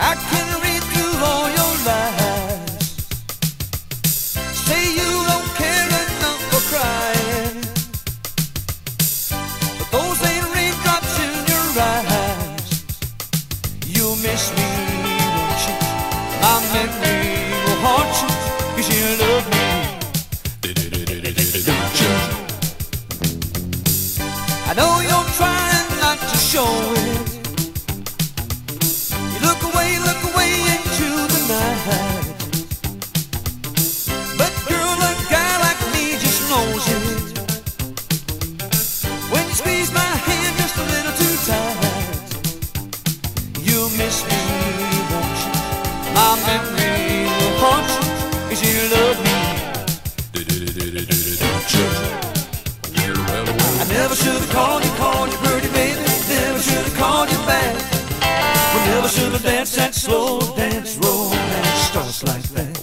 I can read through all your lies. Say you don't care enough for crying, but those ain't raindrops in your eyes. You'll miss me, won't you? My memory will haunt you, 'cause you love me. Don't you? I know you're trying not to show it. You look away into the night. But girl, a guy like me just knows it. When you squeeze my hand just a little too tight, you'll miss me, won't you? My memory will haunt you, 'cause you love me. Don't you? I never should have called you pretty baby. Never should have called you back. We never should have danced that slow dance romance starts like that.